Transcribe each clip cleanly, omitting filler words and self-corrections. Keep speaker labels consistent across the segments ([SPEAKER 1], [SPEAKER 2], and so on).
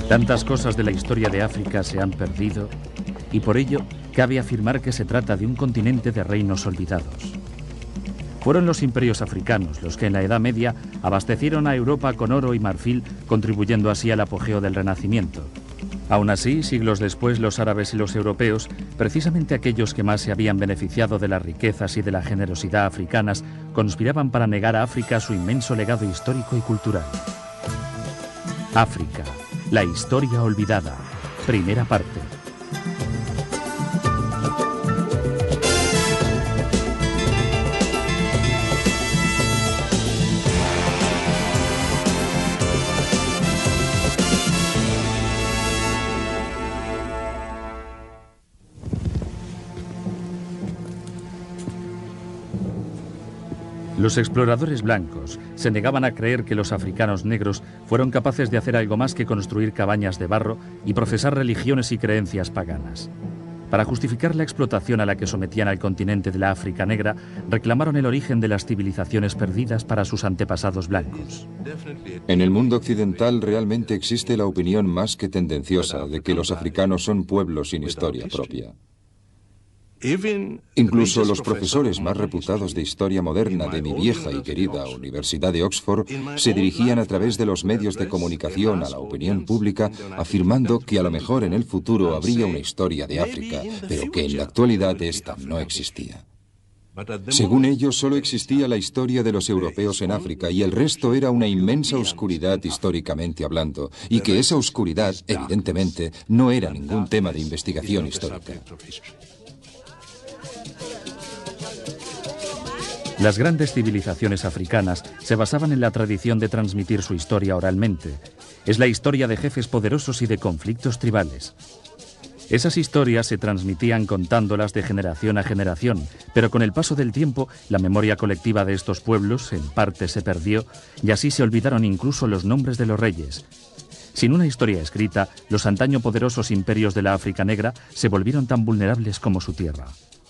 [SPEAKER 1] Tantas cosas de la historia de África se han perdido y por ello cabe afirmar que se trata de un continente de reinos olvidados. Fueron los imperios africanos los que en la Edad Media abastecieron a Europa con oro y marfil, contribuyendo así al apogeo del Renacimiento. Aún así, siglos después, los árabes y los europeos, precisamente aquellos que más se habían beneficiado de las riquezas y de la generosidad africanas, conspiraban para negar a África su inmenso legado histórico y cultural. África, la historia olvidada. Primera parte. Los exploradores blancos se negaban a creer que los africanos negros fueron capaces de hacer algo más que construir cabañas de barro y profesar religiones y creencias paganas. Para justificar la explotación a la que sometían al continente de la África negra, reclamaron el origen de las civilizaciones perdidas para sus antepasados blancos.
[SPEAKER 2] En el mundo occidental realmente existe la opinión más que tendenciosa de que los africanos son pueblos sin historia propia. Incluso los profesores más reputados de historia moderna de mi vieja y querida Universidad de Oxford se dirigían a través de los medios de comunicación a la opinión pública afirmando que a lo mejor en el futuro habría una historia de África, pero que en la actualidad esta no existía. Según ellos, solo existía la historia de los europeos en África y el resto era una inmensa oscuridad históricamente hablando, y que esa oscuridad, evidentemente, no era ningún tema de investigación histórica.
[SPEAKER 1] Las grandes civilizaciones africanas se basaban en la tradición de transmitir su historia oralmente. Es la historia de jefes poderosos y de conflictos tribales. Esas historias se transmitían contándolas de generación a generación, pero con el paso del tiempo, la memoria colectiva de estos pueblos en parte se perdió y así se olvidaron incluso los nombres de los reyes. Sin una historia escrita, los antaño poderosos imperios de la África negra se volvieron tan vulnerables como su tierra.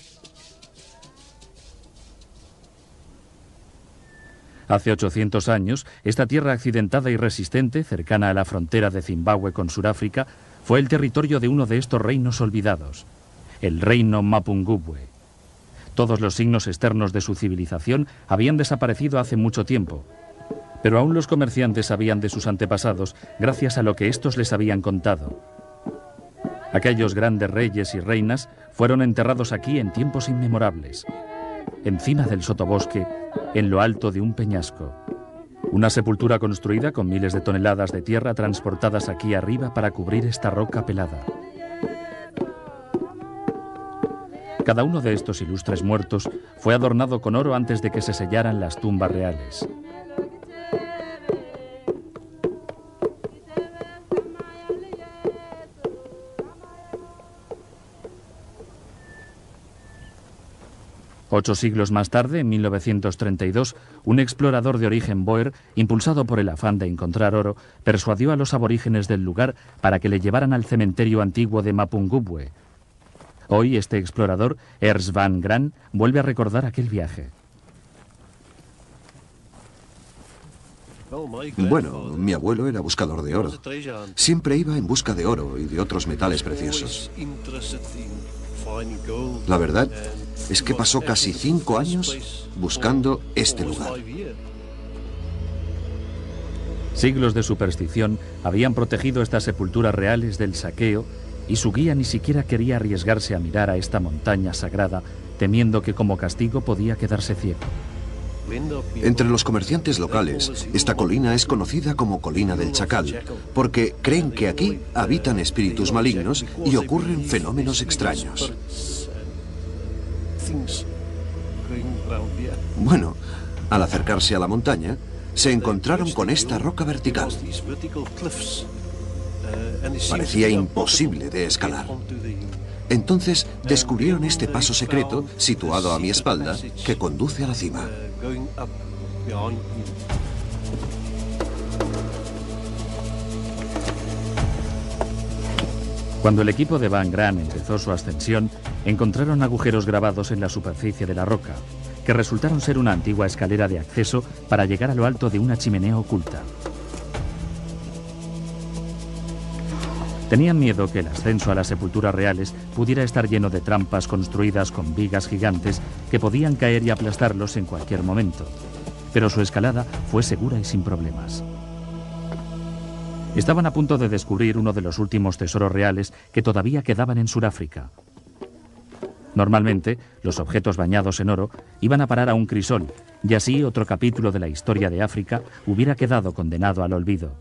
[SPEAKER 1] Hace 800 años, esta tierra accidentada y resistente, cercana a la frontera de Zimbabue con Sudáfrica, fue el territorio de uno de estos reinos olvidados, el reino Mapungubwe. Todos los signos externos de su civilización habían desaparecido hace mucho tiempo, pero aún los comerciantes sabían de sus antepasados gracias a lo que estos les habían contado. Aquellos grandes reyes y reinas fueron enterrados aquí en tiempos inmemorables, encima del sotobosque, en lo alto de un peñasco. Una sepultura construida con miles de toneladas de tierra transportadas aquí arriba para cubrir esta roca pelada. Cada uno de estos ilustres muertos fue adornado con oro antes de que se sellaran las tumbas reales. Ocho siglos más tarde, en 1932, un explorador de origen Boer, impulsado por el afán de encontrar oro, persuadió a los aborígenes del lugar para que le llevaran al cementerio antiguo de Mapungubwe. Hoy este explorador, Ernst van Gran, vuelve a recordar aquel viaje.
[SPEAKER 3] Bueno, mi abuelo era buscador de oro. Siempre iba en busca de oro y de otros metales preciosos. La verdad es que pasó casi 5 años buscando este lugar.
[SPEAKER 1] Siglos de superstición habían protegido estas sepulturas reales del saqueo y su guía ni siquiera quería arriesgarse a mirar a esta montaña sagrada, temiendo que como castigo podía quedarse ciego.
[SPEAKER 3] Entre los comerciantes locales, esta colina es conocida como Colina del Chacal, porque creen que aquí habitan espíritus malignos y ocurren fenómenos extraños. Bueno, al acercarse a la montaña, se encontraron con esta roca vertical. Parecía imposible de escalar. Entonces descubrieron este paso secreto, situado a mi espalda, que conduce a la cima.
[SPEAKER 1] Cuando el equipo de Van Gran empezó su ascensión, encontraron agujeros grabados en la superficie de la roca, que resultaron ser una antigua escalera de acceso para llegar a lo alto de una chimenea oculta. Tenían miedo que el ascenso a las sepulturas reales pudiera estar lleno de trampas construidas con vigas gigantes que podían caer y aplastarlos en cualquier momento. Pero su escalada fue segura y sin problemas. Estaban a punto de descubrir uno de los últimos tesoros reales que todavía quedaban en Sudáfrica. Normalmente, los objetos bañados en oro iban a parar a un crisol, y así otro capítulo de la historia de África hubiera quedado condenado al olvido.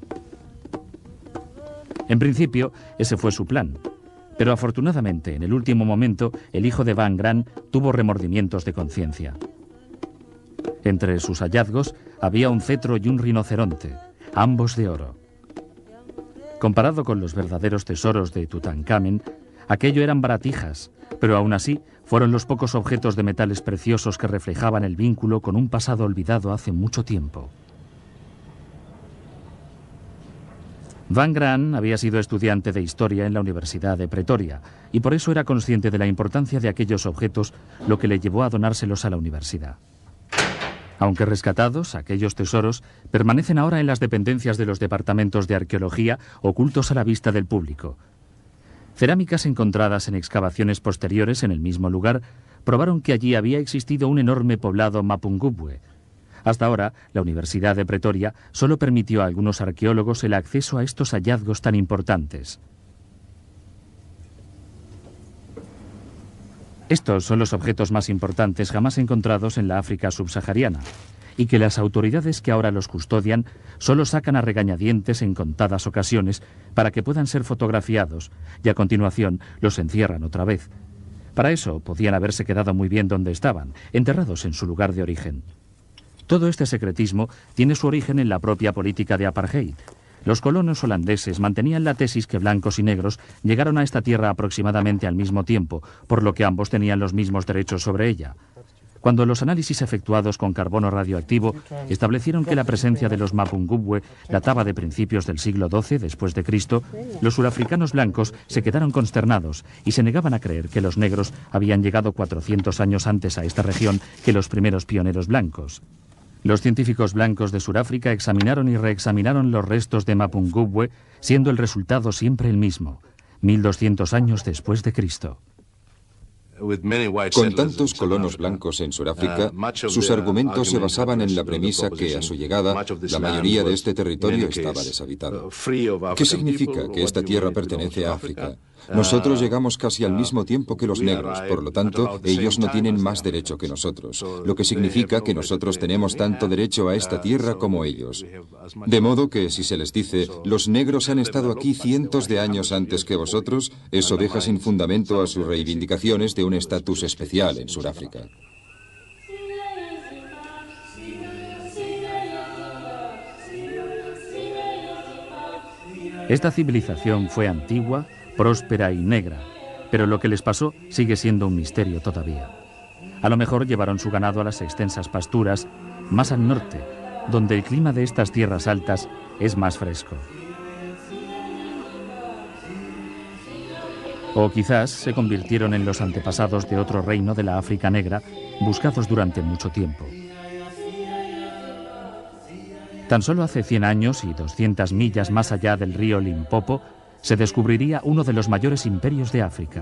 [SPEAKER 1] En principio, ese fue su plan, pero afortunadamente, en el último momento, el hijo de Van Graan tuvo remordimientos de conciencia. Entre sus hallazgos había un cetro y un rinoceronte, ambos de oro. Comparado con los verdaderos tesoros de Tutankamen, aquello eran baratijas, pero aún así fueron los pocos objetos de metales preciosos que reflejaban el vínculo con un pasado olvidado hace mucho tiempo. Van Graan había sido estudiante de historia en la Universidad de Pretoria y por eso era consciente de la importancia de aquellos objetos, lo que le llevó a donárselos a la universidad. Aunque rescatados, aquellos tesoros permanecen ahora en las dependencias de los departamentos de arqueología ocultos a la vista del público. Cerámicas encontradas en excavaciones posteriores en el mismo lugar probaron que allí había existido un enorme poblado mapungubwe. Hasta ahora, la Universidad de Pretoria solo permitió a algunos arqueólogos el acceso a estos hallazgos tan importantes. Estos son los objetos más importantes jamás encontrados en la África subsahariana, y que las autoridades que ahora los custodian solo sacan a regañadientes en contadas ocasiones para que puedan ser fotografiados, y a continuación los encierran otra vez. Para eso podían haberse quedado muy bien donde estaban, enterrados en su lugar de origen. Todo este secretismo tiene su origen en la propia política de apartheid. Los colonos holandeses mantenían la tesis que blancos y negros llegaron a esta tierra aproximadamente al mismo tiempo, por lo que ambos tenían los mismos derechos sobre ella. Cuando los análisis efectuados con carbono radioactivo establecieron que la presencia de los mapungubwe databa de principios del siglo XII después de Cristo, los surafricanos blancos se quedaron consternados y se negaban a creer que los negros habían llegado 400 años antes a esta región que los primeros pioneros blancos. Los científicos blancos de Sudáfrica examinaron y reexaminaron los restos de mapungubwe, siendo el resultado siempre el mismo, 1200 años después de Cristo.
[SPEAKER 2] Con tantos colonos blancos en Sudáfrica, sus argumentos se basaban en la premisa que, a su llegada, la mayoría de este territorio estaba deshabitado. ¿Qué significa que esta tierra pertenece a África? Nosotros llegamos casi al mismo tiempo que los negros, por lo tanto, ellos no tienen más derecho que nosotros, lo que significa que nosotros tenemos tanto derecho a esta tierra como ellos. De modo que, si se les dice, los negros han estado aquí cientos de años antes que vosotros, eso deja sin fundamento a sus reivindicaciones de un estatus especial en Sudáfrica.
[SPEAKER 1] Esta civilización fue antigua, próspera y negra, pero lo que les pasó sigue siendo un misterio todavía. A lo mejor llevaron su ganado a las extensas pasturas más al norte, donde el clima de estas tierras altas es más fresco. O quizás se convirtieron en los antepasados de otro reino de la África negra, buscados durante mucho tiempo. Tan solo hace 100 años y 200 millas más allá del río Limpopo, se descubriría uno de los mayores imperios de África.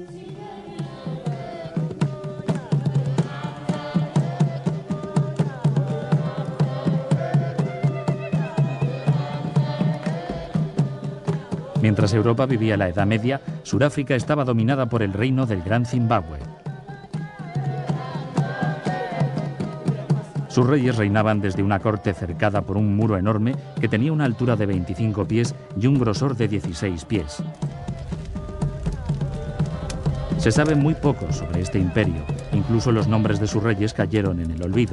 [SPEAKER 1] Mientras Europa vivía la Edad Media, Sudáfrica estaba dominada por el reino del Gran Zimbabue. Sus reyes reinaban desde una corte cercada por un muro enorme que tenía una altura de 25 pies y un grosor de 16 pies. Se sabe muy poco sobre este imperio, incluso los nombres de sus reyes cayeron en el olvido.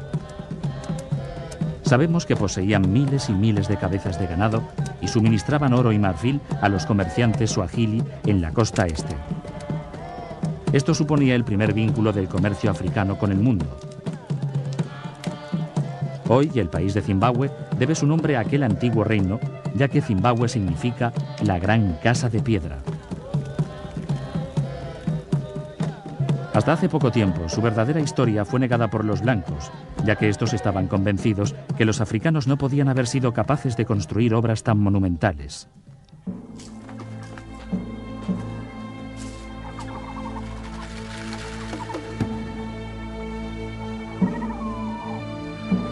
[SPEAKER 1] Sabemos que poseían miles y miles de cabezas de ganado y suministraban oro y marfil a los comerciantes suajili en la costa este. Esto suponía el primer vínculo del comercio africano con el mundo. Hoy, el país de Zimbabue debe su nombre a aquel antiguo reino, ya que Zimbabue significa la gran casa de piedra. Hasta hace poco tiempo, su verdadera historia fue negada por los blancos, ya que estos estaban convencidos que los africanos no podían haber sido capaces de construir obras tan monumentales.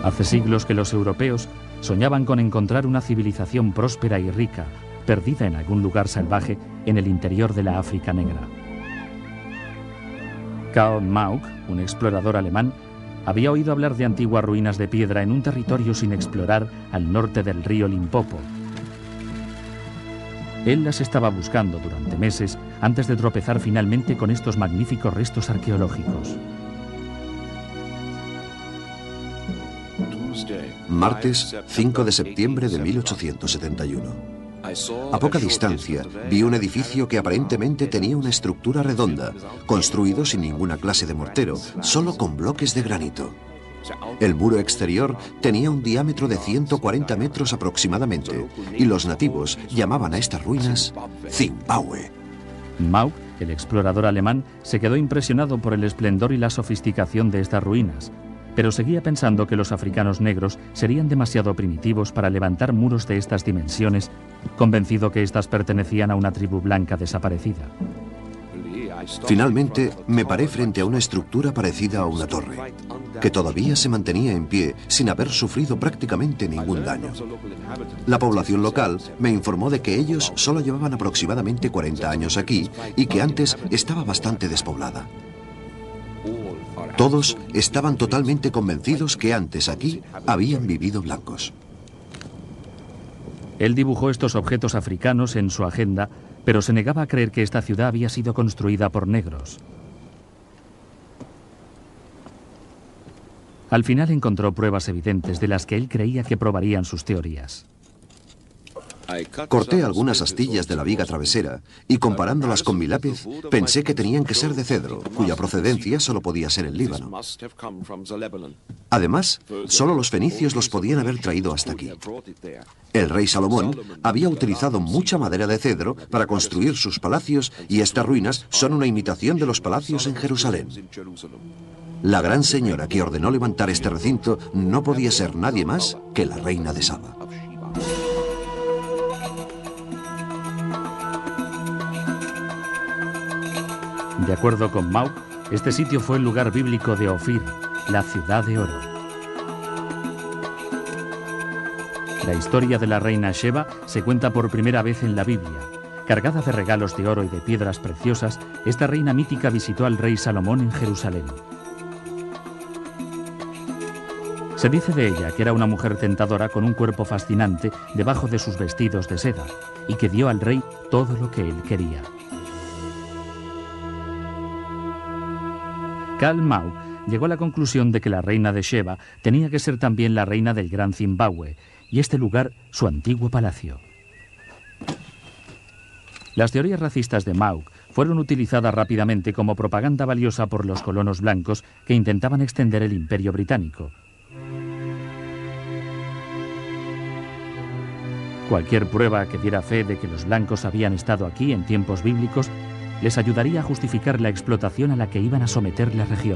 [SPEAKER 1] Hace siglos que los europeos soñaban con encontrar una civilización próspera y rica, perdida en algún lugar salvaje en el interior de la África negra. Karl Mauck, un explorador alemán, había oído hablar de antiguas ruinas de piedra en un territorio sin explorar al norte del río Limpopo. Él las estaba buscando durante meses antes de tropezar finalmente con estos magníficos restos arqueológicos.
[SPEAKER 3] Martes 5 de septiembre de 1871. A poca distancia vi un edificio que aparentemente tenía una estructura redonda, construido sin ninguna clase de mortero, solo con bloques de granito. El muro exterior tenía un diámetro de 140 metros aproximadamente, y los nativos llamaban a estas ruinas Zimbabue.
[SPEAKER 1] Mauck, el explorador alemán, se quedó impresionado por el esplendor y la sofisticación de estas ruinas, pero seguía pensando que los africanos negros serían demasiado primitivos para levantar muros de estas dimensiones, convencido que éstas pertenecían a una tribu blanca desaparecida.
[SPEAKER 3] Finalmente, me paré frente a una estructura parecida a una torre, que todavía se mantenía en pie sin haber sufrido prácticamente ningún daño. La población local me informó de que ellos solo llevaban aproximadamente 40 años aquí y que antes estaba bastante despoblada. Todos estaban totalmente convencidos que antes aquí habían vivido blancos.
[SPEAKER 1] Él dibujó estos objetos africanos en su agenda, pero se negaba a creer que esta ciudad había sido construida por negros. Al final encontró pruebas evidentes de las que él creía que probarían sus teorías.
[SPEAKER 3] Corté algunas astillas de la viga travesera y comparándolas con mi lápiz pensé que tenían que ser de cedro, cuya procedencia solo podía ser el Líbano. Además, solo los fenicios los podían haber traído hasta aquí. El rey Salomón había utilizado mucha madera de cedro para construir sus palacios y estas ruinas son una imitación de los palacios en Jerusalén. La gran señora que ordenó levantar este recinto no podía ser nadie más que la reina de Saba.
[SPEAKER 1] De acuerdo con Mauck, este sitio fue el lugar bíblico de Ofir, la ciudad de oro. La historia de la reina Sheba se cuenta por primera vez en la Biblia. Cargada de regalos de oro y de piedras preciosas, esta reina mítica visitó al rey Salomón en Jerusalén. Se dice de ella que era una mujer tentadora con un cuerpo fascinante debajo de sus vestidos de seda y que dio al rey todo lo que él quería. Karl Mauck llegó a la conclusión de que la reina de Sheba tenía que ser también la reina del Gran Zimbabue, y este lugar su antiguo palacio. Las teorías racistas de Mauck fueron utilizadas rápidamente como propaganda valiosa por los colonos blancos que intentaban extender el imperio británico. Cualquier prueba que diera fe de que los blancos habían estado aquí en tiempos bíblicos les ayudaría a justificar la explotación a la que iban a someter la región.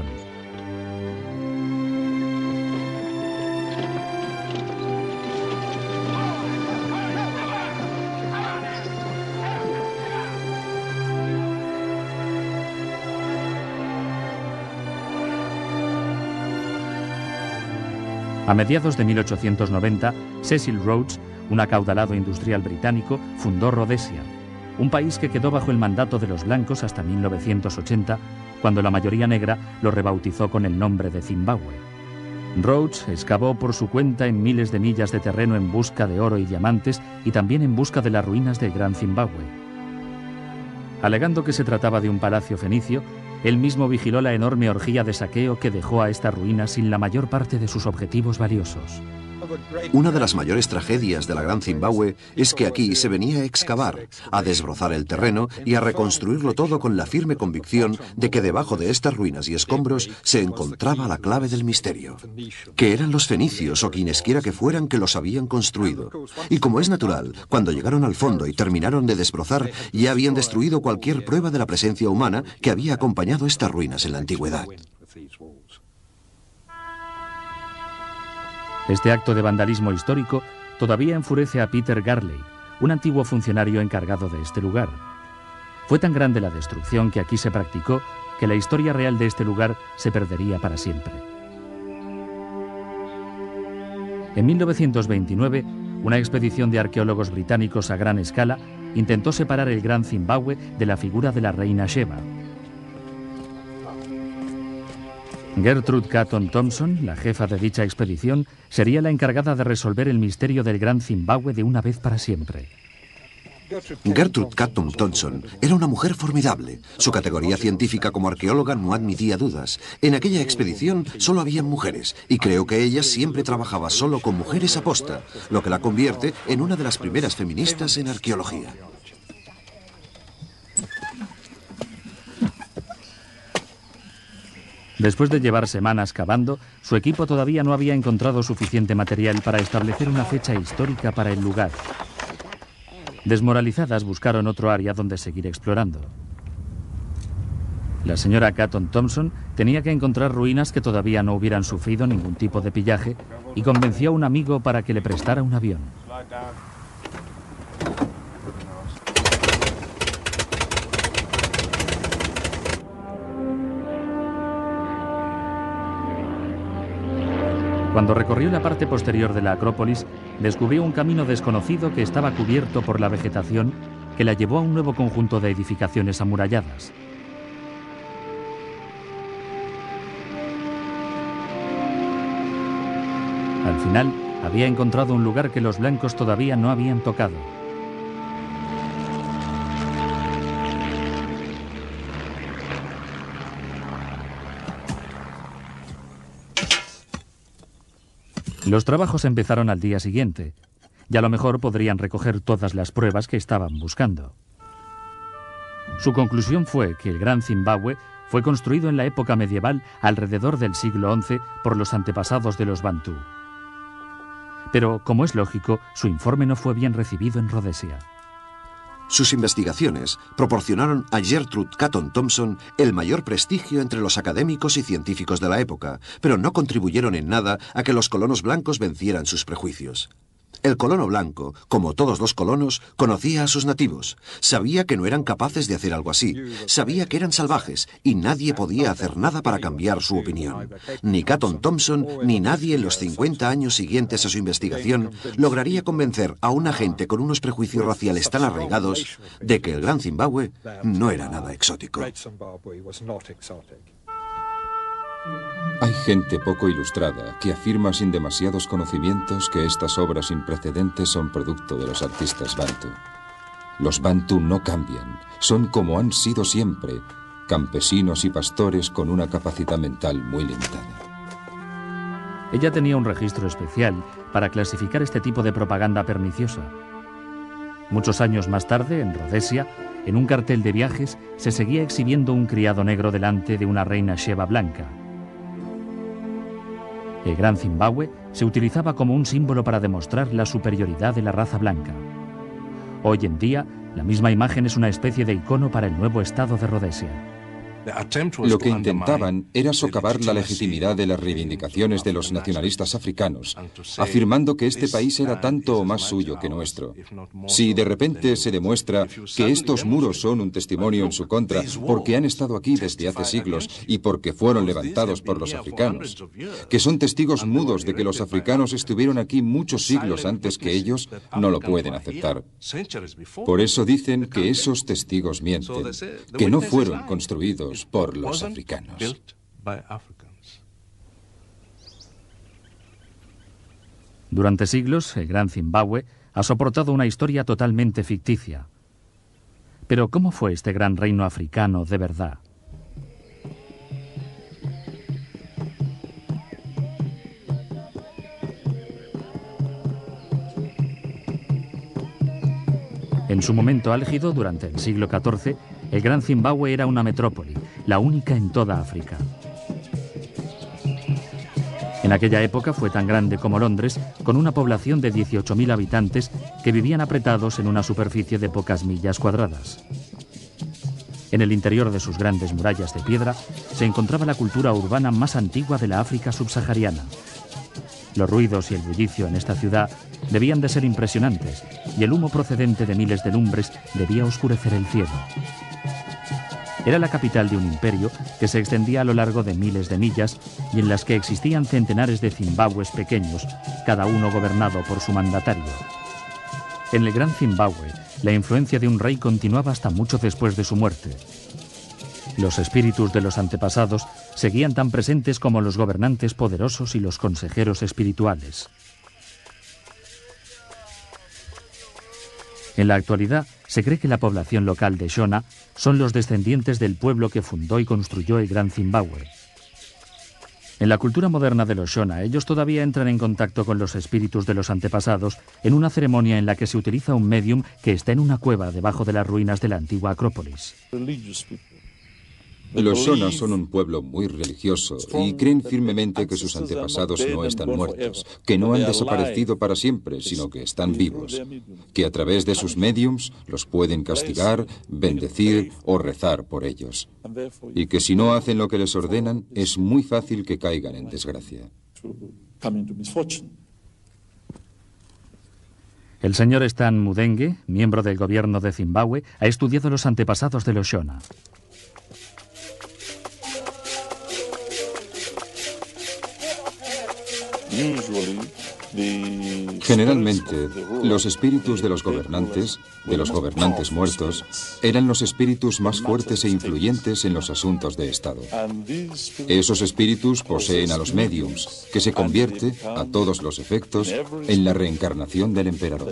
[SPEAKER 1] A mediados de 1890, Cecil Rhodes, un acaudalado industrial británico, fundó Rhodesia, un país que quedó bajo el mandato de los blancos hasta 1980, cuando la mayoría negra lo rebautizó con el nombre de Zimbabue. Rhodes excavó por su cuenta en miles de millas de terreno en busca de oro y diamantes y también en busca de las ruinas del Gran Zimbabue. Alegando que se trataba de un palacio fenicio, él mismo vigiló la enorme orgía de saqueo que dejó a esta ruina sin la mayor parte de sus objetivos valiosos.
[SPEAKER 3] Una de las mayores tragedias de la Gran Zimbabue es que aquí se venía a excavar, a desbrozar el terreno y a reconstruirlo todo con la firme convicción de que debajo de estas ruinas y escombros se encontraba la clave del misterio, que eran los fenicios o quienesquiera que fueran que los habían construido. Y como es natural, cuando llegaron al fondo y terminaron de desbrozar, ya habían destruido cualquier prueba de la presencia humana que había acompañado estas ruinas en la antigüedad.
[SPEAKER 1] Este acto de vandalismo histórico todavía enfurece a Peter Garley, un antiguo funcionario encargado de este lugar. Fue tan grande la destrucción que aquí se practicó que la historia real de este lugar se perdería para siempre. En 1929, una expedición de arqueólogos británicos a gran escala intentó separar el Gran Zimbabue de la figura de la reina Sheba. Gertrude Catton Thompson, la jefa de dicha expedición, sería la encargada de resolver el misterio del Gran Zimbabue de una vez para siempre.
[SPEAKER 3] Gertrude Catton Thompson era una mujer formidable. Su categoría científica como arqueóloga no admitía dudas. En aquella expedición solo había mujeres, y creo que ella siempre trabajaba solo con mujeres aposta, lo que la convierte en una de las primeras feministas en arqueología.
[SPEAKER 1] Después de llevar semanas cavando, su equipo todavía no había encontrado suficiente material para establecer una fecha histórica para el lugar. Desmoralizadas, buscaron otro área donde seguir explorando. La señora Catton Thompson tenía que encontrar ruinas que todavía no hubieran sufrido ningún tipo de pillaje y convenció a un amigo para que le prestara un avión. Cuando recorrió la parte posterior de la Acrópolis, descubrió un camino desconocido que estaba cubierto por la vegetación que la llevó a un nuevo conjunto de edificaciones amuralladas. Al final, había encontrado un lugar que los blancos todavía no habían tocado. Los trabajos empezaron al día siguiente, y a lo mejor podrían recoger todas las pruebas que estaban buscando. Su conclusión fue que el Gran Zimbabue fue construido en la época medieval alrededor del siglo XI por los antepasados de los Bantú. Pero, como es lógico, su informe no fue bien recibido en Rhodesia.
[SPEAKER 3] Sus investigaciones proporcionaron a Gertrude Catton Thompson el mayor prestigio entre los académicos y científicos de la época, pero no contribuyeron en nada a que los colonos blancos vencieran sus prejuicios. El colono blanco, como todos los colonos, conocía a sus nativos. Sabía que no eran capaces de hacer algo así. Sabía que eran salvajes y nadie podía hacer nada para cambiar su opinión. Ni Catton Thompson ni nadie en los 50 años siguientes a su investigación lograría convencer a una gente con unos prejuicios raciales tan arraigados de que el Gran Zimbabue no era nada exótico.
[SPEAKER 2] Hay gente poco ilustrada que afirma sin demasiados conocimientos que estas obras sin precedentes son producto de los artistas Bantu. Los Bantu no cambian, son como han sido siempre, campesinos y pastores con una capacidad mental muy limitada.
[SPEAKER 1] Ella tenía un registro especial para clasificar este tipo de propaganda perniciosa. Muchos años más tarde, en Rhodesia, en un cartel de viajes, se seguía exhibiendo un criado negro delante de una reina Sheba blanca. El Gran Zimbabue se utilizaba como un símbolo para demostrar la superioridad de la raza blanca. Hoy en día, la misma imagen es una especie de icono para el nuevo estado de Rhodesia.
[SPEAKER 2] Lo que intentaban era socavar la legitimidad de las reivindicaciones de los nacionalistas africanos, afirmando que este país era tanto o más suyo que nuestro. Si de repente se demuestra que estos muros son un testimonio en su contra porque han estado aquí desde hace siglos y porque fueron levantados por los africanos, que son testigos mudos de que los africanos estuvieron aquí muchos siglos antes que ellos, no lo pueden aceptar. Por eso dicen que esos testigos mienten, que no fueron construidos por los africanos.
[SPEAKER 1] Durante siglos, el Gran Zimbabue ha soportado una historia totalmente ficticia. Pero ¿cómo fue este gran reino africano de verdad? En su momento álgido, durante el siglo XIV, el Gran Zimbabue era una metrópoli, la única en toda África. En aquella época fue tan grande como Londres, con una población de 18.000 habitantes que vivían apretados en una superficie de pocas millas cuadradas. En el interior de sus grandes murallas de piedra se encontraba la cultura urbana más antigua de la África subsahariana. Los ruidos y el bullicio en esta ciudad debían de ser impresionantes y el humo procedente de miles de lumbres debía oscurecer el cielo. Era la capital de un imperio que se extendía a lo largo de miles de millas y en las que existían centenares de Zimbabwes pequeños, cada uno gobernado por su mandatario. En el Gran Zimbabue, la influencia de un rey continuaba hasta mucho después de su muerte. Los espíritus de los antepasados seguían tan presentes como los gobernantes poderosos y los consejeros espirituales. En la actualidad, se cree que la población local de Shona son los descendientes del pueblo que fundó y construyó el Gran Zimbabue. En la cultura moderna de los Shona, ellos todavía entran en contacto con los espíritus de los antepasados en una ceremonia en la que se utiliza un médium que está en una cueva debajo de las ruinas de la antigua Acrópolis.
[SPEAKER 2] Los Shona son un pueblo muy religioso y creen firmemente que sus antepasados no están muertos, que no han desaparecido para siempre, sino que están vivos, que a través de sus médiums los pueden castigar, bendecir o rezar por ellos, y que si no hacen lo que les ordenan, es muy fácil que caigan en desgracia.
[SPEAKER 1] El señor Stan Mudenge, miembro del gobierno de Zimbabue, ha estudiado los antepasados de los Shona.
[SPEAKER 2] Generalmente, los espíritus de los gobernantes muertos, eran los espíritus más fuertes e influyentes en los asuntos de Estado. Esos espíritus poseen a los médiums, que se convierte, a todos los efectos, en la reencarnación del emperador.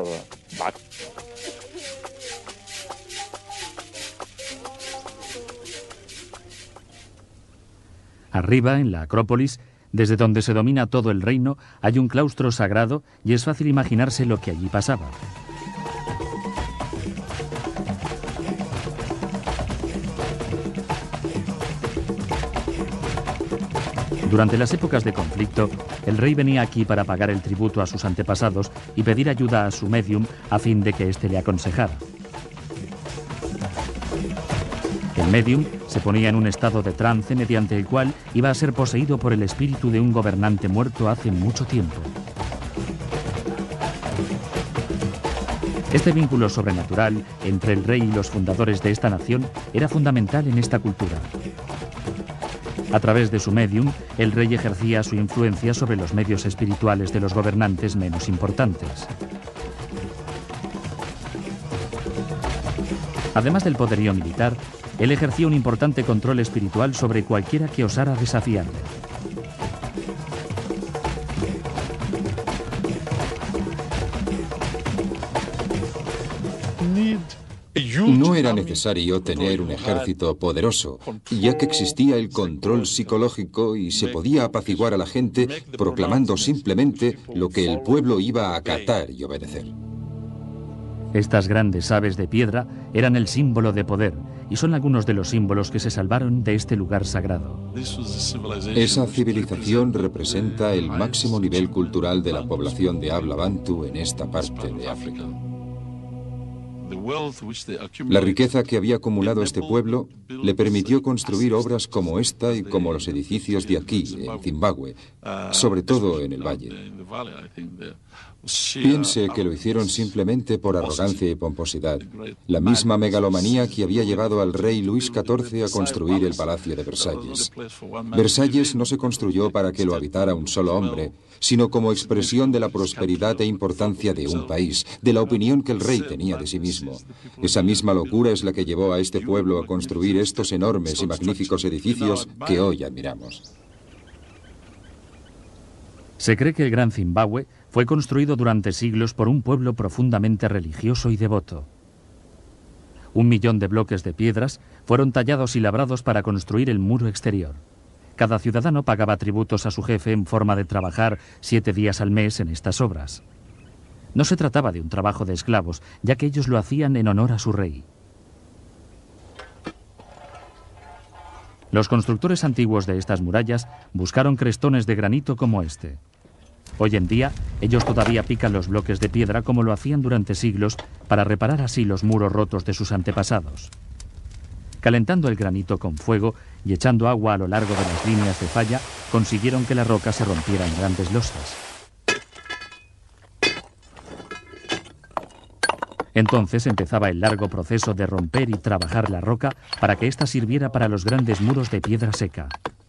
[SPEAKER 1] Arriba, en la Acrópolis, desde donde se domina todo el reino, hay un claustro sagrado y es fácil imaginarse lo que allí pasaba. Durante las épocas de conflicto, el rey venía aquí para pagar el tributo a sus antepasados y pedir ayuda a su médium a fin de que éste le aconsejara. El médium se ponía en un estado de trance mediante el cual iba a ser poseído por el espíritu de un gobernante muerto hace mucho tiempo. Este vínculo sobrenatural entre el rey y los fundadores de esta nación era fundamental en esta cultura. A través de su médium, el rey ejercía su influencia sobre los medios espirituales de los gobernantes menos importantes. Además del poderío militar, él ejercía un importante control espiritual sobre cualquiera que osara desafiarle.
[SPEAKER 2] No era necesario tener un ejército poderoso, ya que existía el control psicológico y se podía apaciguar a la gente proclamando simplemente lo que el pueblo iba a acatar y obedecer.
[SPEAKER 1] Estas grandes aves de piedra eran el símbolo de poder y son algunos de los símbolos que se salvaron de este lugar sagrado.
[SPEAKER 2] Esa civilización representa el máximo nivel cultural de la población de habla bantu en esta parte de África. La riqueza que había acumulado este pueblo le permitió construir obras como esta y como los edificios de aquí, en Zimbabue, sobre todo en el valle. Piense que lo hicieron simplemente por arrogancia y pomposidad, la misma megalomanía que había llevado al rey Luis XIV a construir el Palacio de Versalles. Versalles no se construyó para que lo habitara un solo hombre, sino como expresión de la prosperidad e importancia de un país, de la opinión que el rey tenía de sí mismo. Esa misma locura es la que llevó a este pueblo a construir estos enormes y magníficos edificios que hoy admiramos.
[SPEAKER 1] Se cree que el Gran Zimbabue fue construido durante siglos por un pueblo profundamente religioso y devoto. 1 millón de bloques de piedras fueron tallados y labrados para construir el muro exterior. Cada ciudadano pagaba tributos a su jefe en forma de trabajar 7 días al mes en estas obras. No se trataba de un trabajo de esclavos, ya que ellos lo hacían en honor a su rey. Los constructores antiguos de estas murallas buscaron crestones de granito como este. Hoy en día, ellos todavía pican los bloques de piedra como lo hacían durante siglos para reparar así los muros rotos de sus antepasados. Calentando el granito con fuego y echando agua a lo largo de las líneas de falla, consiguieron que la roca se rompiera en grandes losas. Entonces empezaba el largo proceso de romper y trabajar la roca para que ésta sirviera para los grandes muros de piedra seca.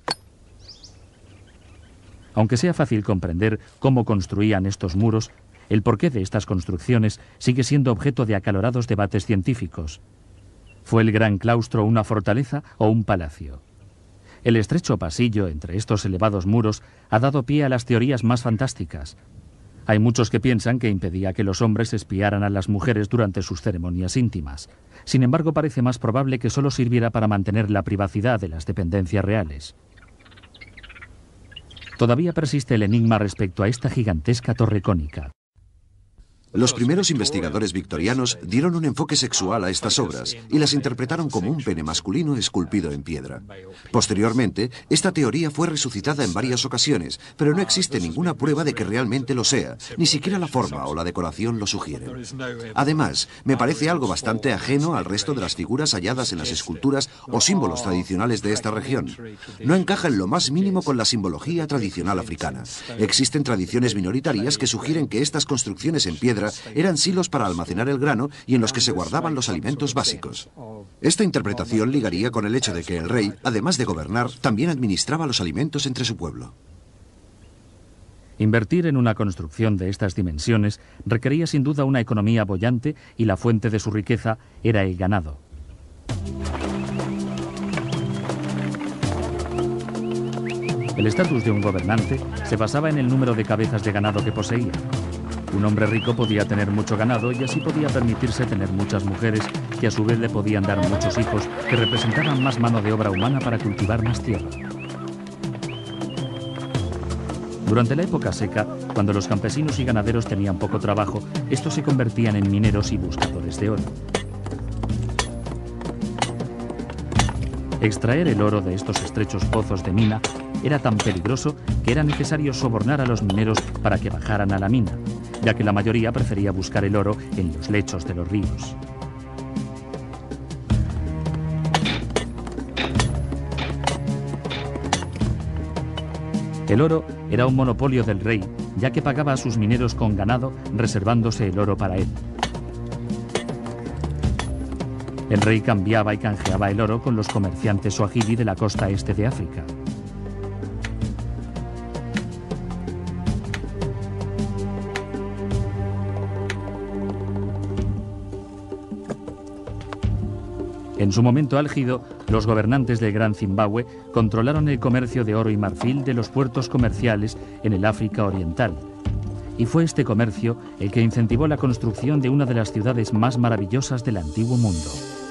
[SPEAKER 1] Aunque sea fácil comprender cómo construían estos muros, el porqué de estas construcciones sigue siendo objeto de acalorados debates científicos. ¿Fue el gran claustro una fortaleza o un palacio? El estrecho pasillo entre estos elevados muros ha dado pie a las teorías más fantásticas. Hay muchos que piensan que impedía que los hombres espiaran a las mujeres durante sus ceremonias íntimas. Sin embargo, parece más probable que solo sirviera para mantener la privacidad de las dependencias reales. Todavía persiste el enigma respecto a esta gigantesca torre cónica.
[SPEAKER 3] Los primeros investigadores victorianos dieron un enfoque sexual a estas obras y las interpretaron como un pene masculino esculpido en piedra. Posteriormente, esta teoría fue resucitada en varias ocasiones, pero no existe ninguna prueba de que realmente lo sea, ni siquiera la forma o la decoración lo sugieren. Además, me parece algo bastante ajeno al resto de las figuras halladas en las esculturas o símbolos tradicionales de esta región. No encaja en lo más mínimo con la simbología tradicional africana. Existen tradiciones minoritarias que sugieren que estas construcciones en piedra eran silos para almacenar el grano y en los que se guardaban los alimentos básicos. Esta interpretación ligaría con el hecho de que el rey, además de gobernar, también administraba los alimentos entre su pueblo.
[SPEAKER 1] Invertir en una construcción de estas dimensiones requería sin duda una economía boyante y la fuente de su riqueza era el ganado. El estatus de un gobernante se basaba en el número de cabezas de ganado que poseía. Un hombre rico podía tener mucho ganado y así podía permitirse tener muchas mujeres que a su vez le podían dar muchos hijos que representaban más mano de obra humana para cultivar más tierra. Durante la época seca, cuando los campesinos y ganaderos tenían poco trabajo, estos se convertían en mineros y buscadores de oro. Extraer el oro de estos estrechos pozos de mina era tan peligroso que era necesario sobornar a los mineros para que bajaran a la mina, ya que la mayoría prefería buscar el oro en los lechos de los ríos. El oro era un monopolio del rey, ya que pagaba a sus mineros con ganado, reservándose el oro para él. El rey cambiaba y canjeaba el oro con los comerciantes suajili de la costa este de África. En su momento álgido, los gobernantes del Gran Zimbabue controlaron el comercio de oro y marfil de los puertos comerciales en el África Oriental. Y fue este comercio el que incentivó la construcción de una de las ciudades más maravillosas del antiguo mundo.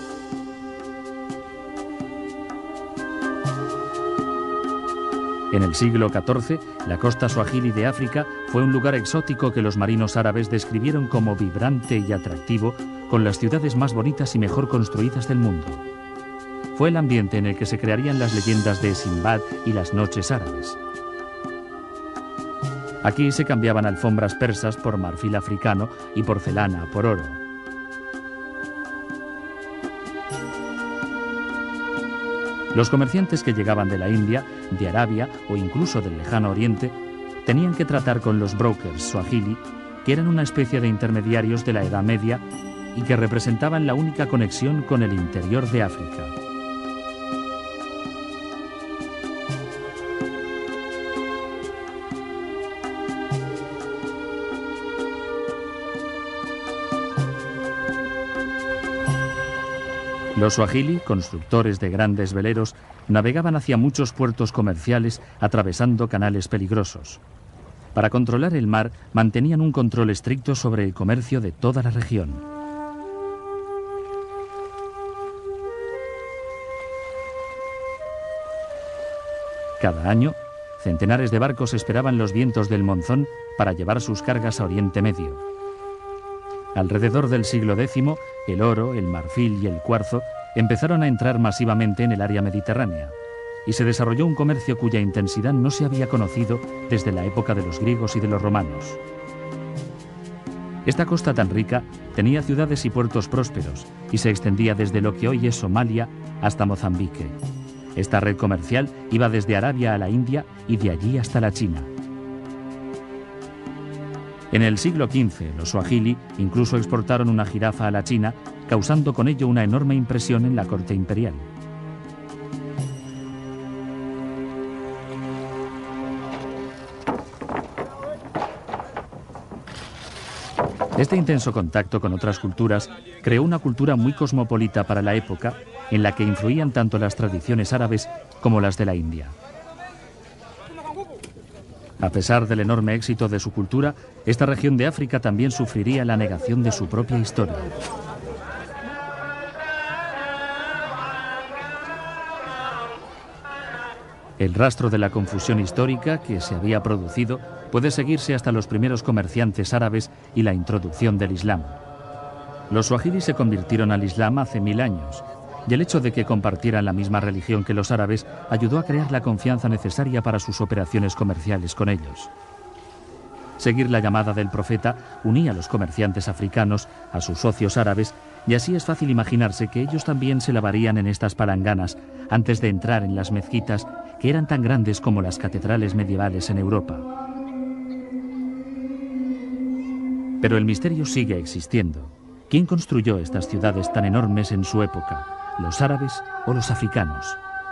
[SPEAKER 1] En el siglo XIV, la costa suajili de África fue un lugar exótico que los marinos árabes describieron como vibrante y atractivo, con las ciudades más bonitas y mejor construidas del mundo. Fue el ambiente en el que se crearían las leyendas de Simbad y las noches árabes. Aquí se cambiaban alfombras persas por marfil africano y porcelana por oro. Los comerciantes que llegaban de la India, de Arabia o incluso del Lejano Oriente tenían que tratar con los brokers suajili, que eran una especie de intermediarios de la Edad Media y que representaban la única conexión con el interior de África. Los suajili, constructores de grandes veleros, navegaban hacia muchos puertos comerciales atravesando canales peligrosos. Para controlar el mar, mantenían un control estricto sobre el comercio de toda la región. Cada año, centenares de barcos esperaban los vientos del monzón para llevar sus cargas a Oriente Medio. Alrededor del siglo X, el oro, el marfil y el cuarzo empezaron a entrar masivamente en el área mediterránea y se desarrolló un comercio cuya intensidad no se había conocido desde la época de los griegos y de los romanos. Esta costa tan rica tenía ciudades y puertos prósperos y se extendía desde lo que hoy es Somalia hasta Mozambique. Esta red comercial iba desde Arabia a la India y de allí hasta la China. En el siglo XV, los suajili incluso exportaron una jirafa a la China, causando con ello una enorme impresión en la corte imperial. Este intenso contacto con otras culturas creó una cultura muy cosmopolita para la época, en la que influían tanto las tradiciones árabes como las de la India. A pesar del enorme éxito de su cultura, esta región de África también sufriría la negación de su propia historia. El rastro de la confusión histórica que se había producido puede seguirse hasta los primeros comerciantes árabes y la introducción del Islam. Los suajilis se convirtieron al Islam hace 1000 años, y el hecho de que compartieran la misma religión que los árabes ayudó a crear la confianza necesaria para sus operaciones comerciales con ellos. Seguir la llamada del profeta unía a los comerciantes africanos a sus socios árabes, y así es fácil imaginarse que ellos también se lavarían en estas palanganas antes de entrar en las mezquitas, que eran tan grandes como las catedrales medievales en Europa. Pero el misterio sigue existiendo. ¿Quién construyó estas ciudades tan enormes en su época? ¿Los árabes o los africanos?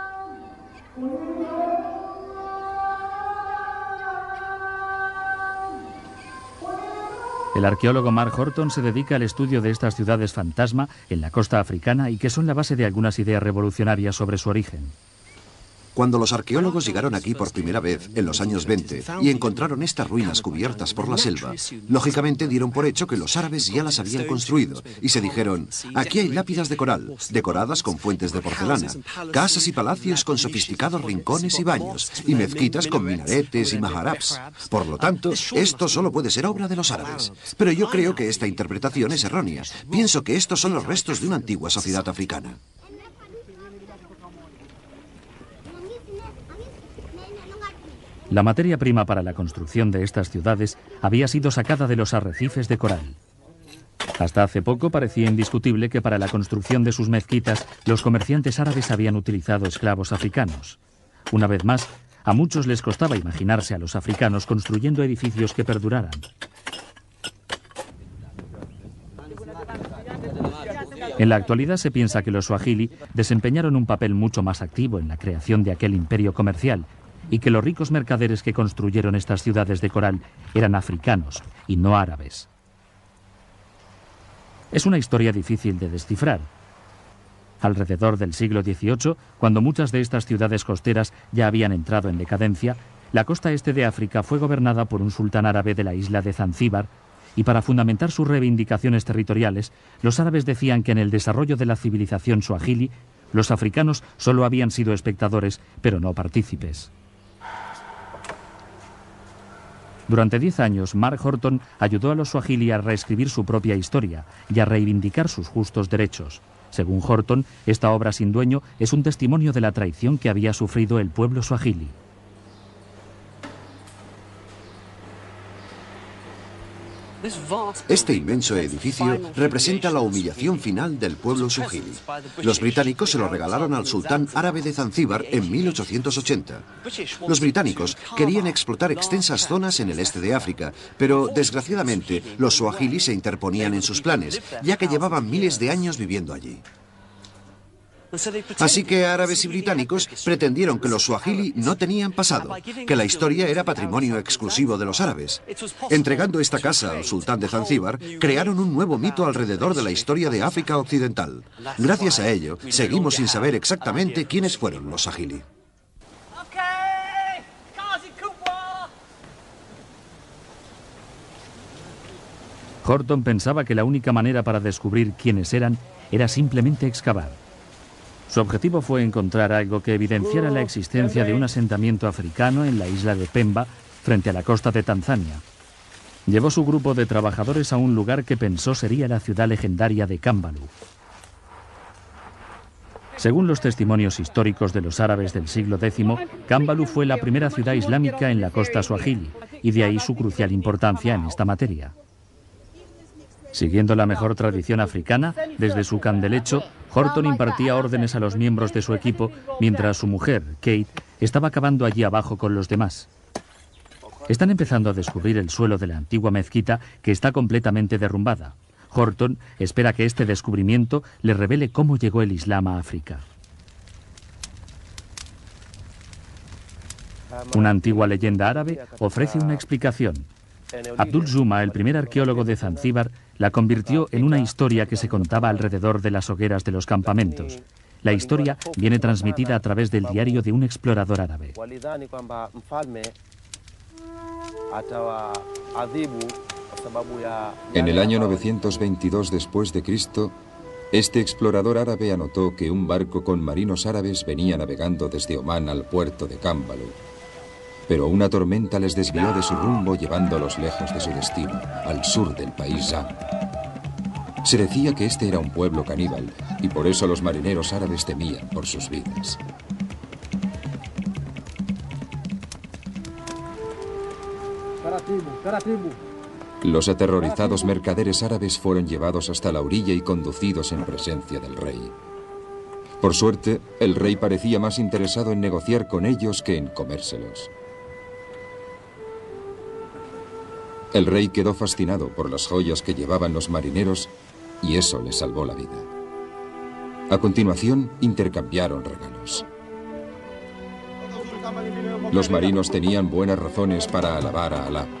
[SPEAKER 1] El arqueólogo Mark Horton se dedica al estudio de estas ciudades fantasma en la costa africana y que son la base de algunas ideas revolucionarias sobre su origen.
[SPEAKER 3] Cuando los arqueólogos llegaron aquí por primera vez, en los años 20, y encontraron estas ruinas cubiertas por la selva, lógicamente dieron por hecho que los árabes ya las habían construido, y se dijeron, aquí hay lápidas de coral, decoradas con fuentes de porcelana, casas y palacios con sofisticados rincones y baños, y mezquitas con minaretes y maharabs. Por lo tanto, esto solo puede ser obra de los árabes. Pero yo creo que esta interpretación es errónea. Pienso que estos son los restos de una antigua sociedad africana.
[SPEAKER 1] La materia prima para la construcción de estas ciudades había sido sacada de los arrecifes de coral. Hasta hace poco parecía indiscutible que para la construcción de sus mezquitas los comerciantes árabes habían utilizado esclavos africanos. Una vez más, a muchos les costaba imaginarse a los africanos construyendo edificios que perduraran. En la actualidad se piensa que los suajili desempeñaron un papel mucho más activo en la creación de aquel imperio comercial, y que los ricos mercaderes que construyeron estas ciudades de coral eran africanos y no árabes. Es una historia difícil de descifrar. Alrededor del siglo XVIII, cuando muchas de estas ciudades costeras ya habían entrado en decadencia, la costa este de África fue gobernada por un sultán árabe de la isla de Zanzíbar, y para fundamentar sus reivindicaciones territoriales, los árabes decían que en el desarrollo de la civilización suajili, los africanos solo habían sido espectadores, pero no partícipes. Durante 10 años, Mark Horton ayudó a los suajili a reescribir su propia historia y a reivindicar sus justos derechos. Según Horton, esta obra sin dueño es un testimonio de la traición que había sufrido el pueblo suajili.
[SPEAKER 3] Este inmenso edificio representa la humillación final del pueblo suajili. Los británicos se lo regalaron al sultán árabe de Zanzíbar en 1880. Los británicos querían explotar extensas zonas en el este de África, pero desgraciadamente los suajili se interponían en sus planes, ya que llevaban miles de años viviendo allí. Así que árabes y británicos pretendieron que los suajili no tenían pasado, que la historia era patrimonio exclusivo de los árabes. Entregando esta casa al sultán de Zanzíbar, crearon un nuevo mito alrededor de la historia de África Occidental. Gracias a ello, seguimos sin saber exactamente quiénes fueron los suajili.
[SPEAKER 1] Horton pensaba que la única manera para descubrir quiénes eran era simplemente excavar. Su objetivo fue encontrar algo que evidenciara la existencia de un asentamiento africano en la isla de Pemba, frente a la costa de Tanzania. Llevó su grupo de trabajadores a un lugar que pensó sería la ciudad legendaria de Kambalu. Según los testimonios históricos de los árabes del siglo X, Kambalu fue la primera ciudad islámica en la costa suajili, y de ahí su crucial importancia en esta materia. Siguiendo la mejor tradición africana, desde su candelecho, Horton impartía órdenes a los miembros de su equipo, mientras su mujer, Kate, estaba cavando allí abajo con los demás. Están empezando a descubrir el suelo de la antigua mezquita, que está completamente derrumbada. Horton espera que este descubrimiento le revele cómo llegó el Islam a África. Una antigua leyenda árabe ofrece una explicación. Abdul Zuma, el primer arqueólogo de Zanzíbar, la convirtió en una historia que se contaba alrededor de las hogueras de los campamentos. La historia viene transmitida a través del diario de un explorador árabe.
[SPEAKER 2] En el año 922 después de Cristo, este explorador árabe anotó que un barco con marinos árabes venía navegando desde Omán al puerto de Cambalu. Pero una tormenta les desvió de su rumbo, llevándolos lejos de su destino, al sur del país Zam. Se decía que este era un pueblo caníbal, y por eso los marineros árabes temían por sus vidas. Los aterrorizados mercaderes árabes fueron llevados hasta la orilla y conducidos en presencia del rey. Por suerte, el rey parecía más interesado en negociar con ellos que en comérselos. El rey quedó fascinado por las joyas que llevaban los marineros y eso le salvó la vida. A continuación, intercambiaron regalos. Los marinos tenían buenas razones para alabar a Alá.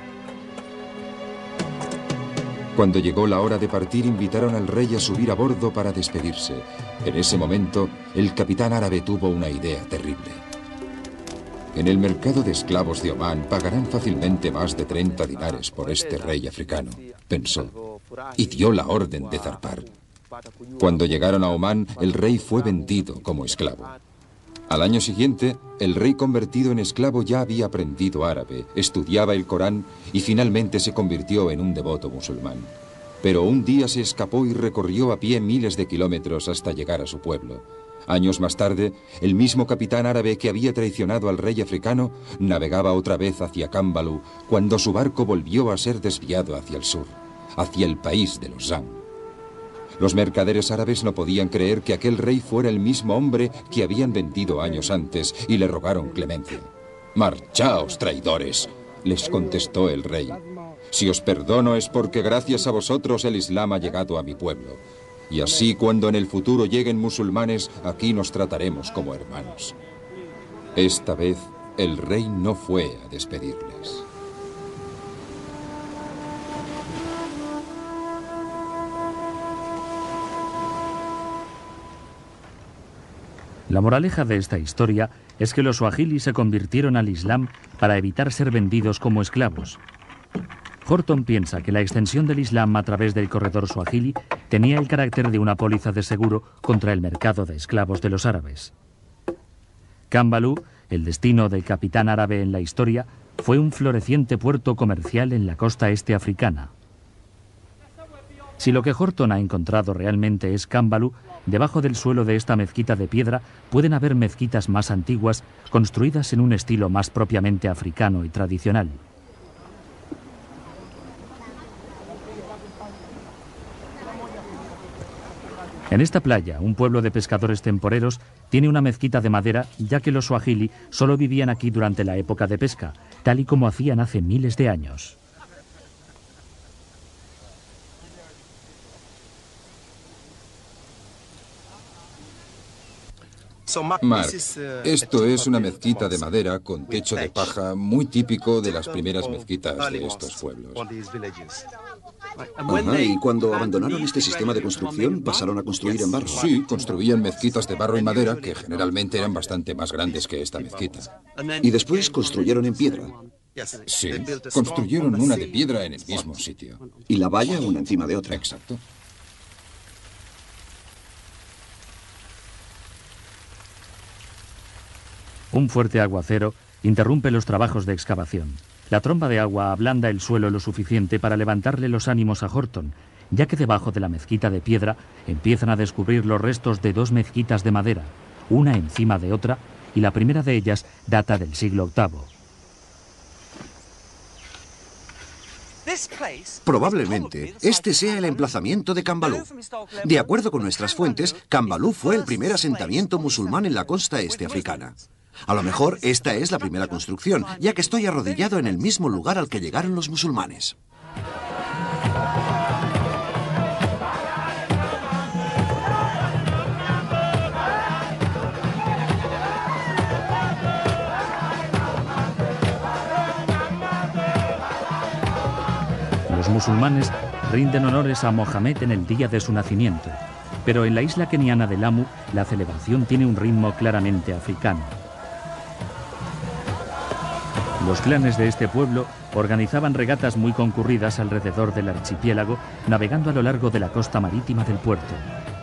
[SPEAKER 2] Cuando llegó la hora de partir, invitaron al rey a subir a bordo para despedirse. En ese momento, el capitán árabe tuvo una idea terrible. En el mercado de esclavos de Omán pagarán fácilmente más de 30 dinares por este rey africano, pensó, y dio la orden de zarpar. Cuando llegaron a Omán, el rey fue vendido como esclavo. Al año siguiente, el rey convertido en esclavo ya había aprendido árabe, estudiaba el Corán y finalmente se convirtió en un devoto musulmán. Pero un día se escapó y recorrió a pie miles de kilómetros hasta llegar a su pueblo. Años más tarde, el mismo capitán árabe que había traicionado al rey africano navegaba otra vez hacia Cambalu cuando su barco volvió a ser desviado hacia el sur, hacia el país de los Zam. Los mercaderes árabes no podían creer que aquel rey fuera el mismo hombre que habían vendido años antes y le rogaron clemencia. «Marchaos, traidores», les contestó el rey. «Si os perdono es porque gracias a vosotros el Islam ha llegado a mi pueblo. Y así cuando en el futuro lleguen musulmanes, aquí nos trataremos como hermanos». Esta vez, el rey no fue a despedirles.
[SPEAKER 1] La moraleja de esta historia es que los suajili se convirtieron al Islam para evitar ser vendidos como esclavos. Horton piensa que la extensión del Islam a través del corredor suajili tenía el carácter de una póliza de seguro contra el mercado de esclavos de los árabes. Cambalu, el destino del capitán árabe en la historia, fue un floreciente puerto comercial en la costa este africana. Si lo que Horton ha encontrado realmente es Cambalu, debajo del suelo de esta mezquita de piedra pueden haber mezquitas más antiguas, construidas en un estilo más propiamente africano y tradicional. En esta playa, un pueblo de pescadores temporeros tiene una mezquita de madera, ya que los suajili solo vivían aquí durante la época de pesca, tal y como hacían hace miles de años.
[SPEAKER 2] Mark, esto es una mezquita de madera con techo de paja muy típico de las primeras mezquitas de estos pueblos.
[SPEAKER 3] Ajá, ¿y cuando abandonaron este sistema de construcción pasaron a construir en barro?
[SPEAKER 2] Sí, construían mezquitas de barro y madera que generalmente eran bastante más grandes que esta mezquita.
[SPEAKER 3] Y después construyeron en piedra.
[SPEAKER 2] Sí, construyeron una de piedra en el mismo sitio.
[SPEAKER 3] Y la valla una encima de otra.
[SPEAKER 2] Exacto.
[SPEAKER 1] Un fuerte aguacero interrumpe los trabajos de excavación. La tromba de agua ablanda el suelo lo suficiente para levantarle los ánimos a Horton, ya que debajo de la mezquita de piedra empiezan a descubrir los restos de dos mezquitas de madera, una encima de otra, y la primera de ellas data del siglo VIII.
[SPEAKER 3] Probablemente este sea el emplazamiento de Cambalu. De acuerdo con nuestras fuentes, Cambalu fue el primer asentamiento musulmán en la costa este africana. A lo mejor esta es la primera construcción, ya que estoy arrodillado en el mismo lugar al que llegaron los musulmanes.
[SPEAKER 1] Los musulmanes rinden honores a Mohamed en el día de su nacimiento, pero en la isla keniana de Lamu la celebración tiene un ritmo claramente africano. Los clanes de este pueblo organizaban regatas muy concurridas alrededor del archipiélago, navegando a lo largo de la costa marítima del puerto.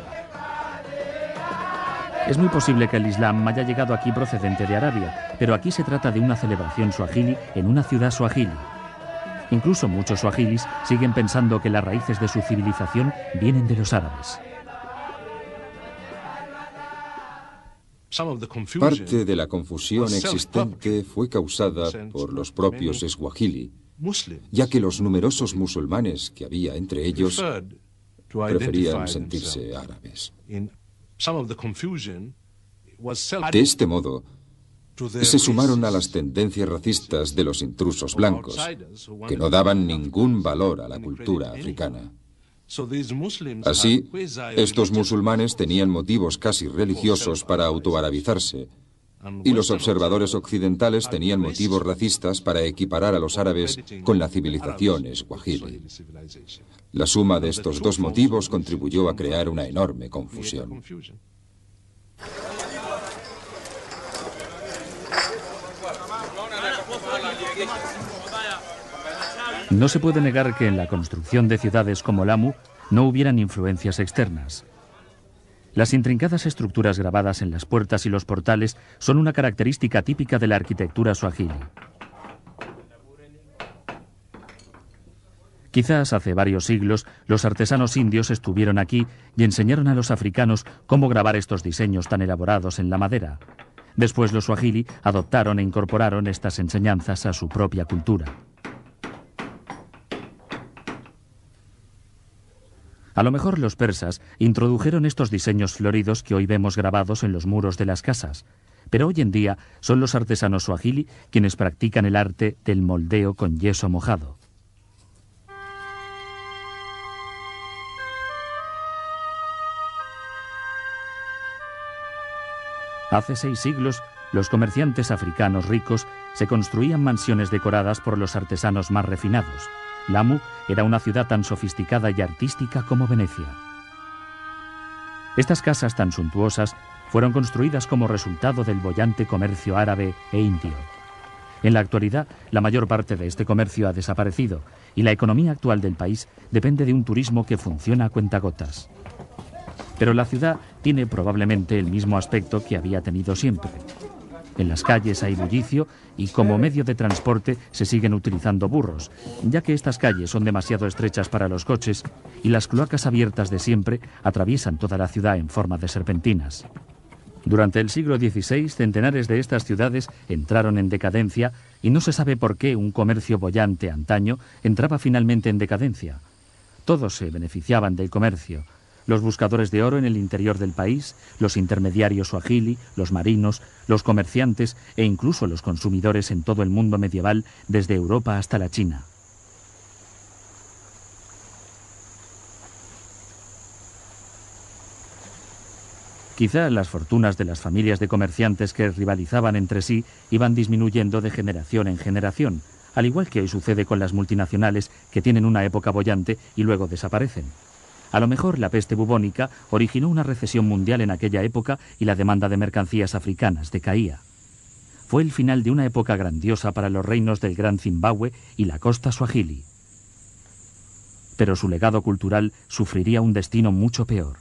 [SPEAKER 1] Es muy posible que el Islam haya llegado aquí procedente de Arabia, pero aquí se trata de una celebración suajili en una ciudad suajili. Incluso muchos suajilis siguen pensando que las raíces de su civilización vienen de los árabes.
[SPEAKER 2] Parte de la confusión existente fue causada por los propios swahili, ya que los numerosos musulmanes que había entre ellos preferían sentirse árabes. De este modo, se sumaron a las tendencias racistas de los intrusos blancos, que no daban ningún valor a la cultura africana. Así, estos musulmanes tenían motivos casi religiosos para autoarabizarse, y los observadores occidentales tenían motivos racistas para equiparar a los árabes con la civilización swahili. La suma de estos dos motivos contribuyó a crear una enorme confusión.
[SPEAKER 1] No se puede negar que en la construcción de ciudades como Lamu no hubieran influencias externas. Las intrincadas estructuras grabadas en las puertas y los portales son una característica típica de la arquitectura suajili. Quizás hace varios siglos los artesanos indios estuvieron aquí y enseñaron a los africanos cómo grabar estos diseños tan elaborados en la madera. Después los suajili adoptaron e incorporaron estas enseñanzas a su propia cultura. A lo mejor los persas introdujeron estos diseños floridos que hoy vemos grabados en los muros de las casas, pero hoy en día son los artesanos suajili quienes practican el arte del moldeo con yeso mojado. Hace 6 siglos, los comerciantes africanos ricos se construían mansiones decoradas por los artesanos más refinados. Lamu era una ciudad tan sofisticada y artística como Venecia. Estas casas tan suntuosas fueron construidas como resultado del boyante comercio árabe e indio. En la actualidad, la mayor parte de este comercio ha desaparecido y la economía actual del país depende de un turismo que funciona a cuentagotas. Pero la ciudad tiene probablemente el mismo aspecto que había tenido siempre. En las calles hay bullicio y como medio de transporte se siguen utilizando burros, ya que estas calles son demasiado estrechas para los coches y las cloacas abiertas de siempre atraviesan toda la ciudad en forma de serpentinas. Durante el siglo XVI, centenares de estas ciudades entraron en decadencia y no se sabe por qué un comercio boyante antaño entraba finalmente en decadencia. Todos se beneficiaban del comercio. Los buscadores de oro en el interior del país, los intermediarios suajili, los marinos, los comerciantes e incluso los consumidores en todo el mundo medieval, desde Europa hasta la China. Quizá las fortunas de las familias de comerciantes que rivalizaban entre sí iban disminuyendo de generación en generación, al igual que hoy sucede con las multinacionales que tienen una época boyante y luego desaparecen. A lo mejor la peste bubónica originó una recesión mundial en aquella época y la demanda de mercancías africanas decaía. Fue el final de una época grandiosa para los reinos del Gran Zimbabue y la costa suajili. Pero su legado cultural sufriría un destino mucho peor.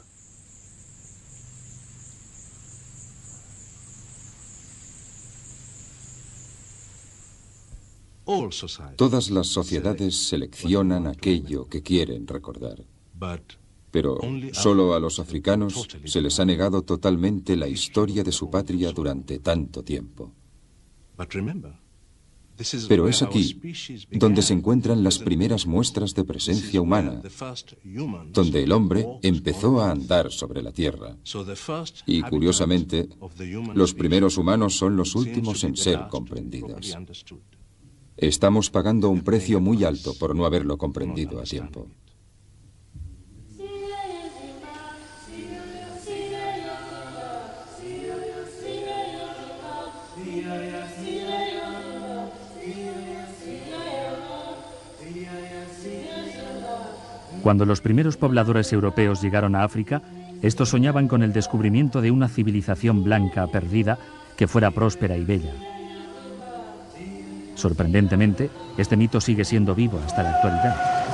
[SPEAKER 2] Todas las sociedades seleccionan aquello que quieren recordar. Pero solo a los africanos se les ha negado totalmente la historia de su patria durante tanto tiempo. Pero es aquí donde se encuentran las primeras muestras de presencia humana, donde el hombre empezó a andar sobre la Tierra. Y curiosamente, los primeros humanos son los últimos en ser comprendidos. Estamos pagando un precio muy alto por no haberlo comprendido a tiempo.
[SPEAKER 1] Cuando los primeros pobladores europeos llegaron a África, estos soñaban con el descubrimiento de una civilización blanca perdida que fuera próspera y bella. Sorprendentemente, este mito sigue siendo vivo hasta la actualidad.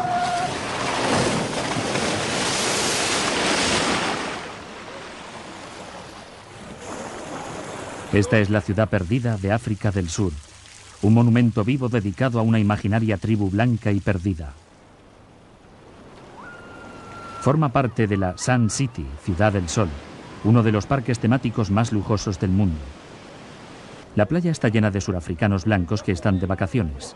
[SPEAKER 1] Esta es la ciudad perdida de África del Sur, un monumento vivo dedicado a una imaginaria tribu blanca y perdida. Forma parte de la Sun City, Ciudad del Sol, uno de los parques temáticos más lujosos del mundo. La playa está llena de surafricanos blancos que están de vacaciones.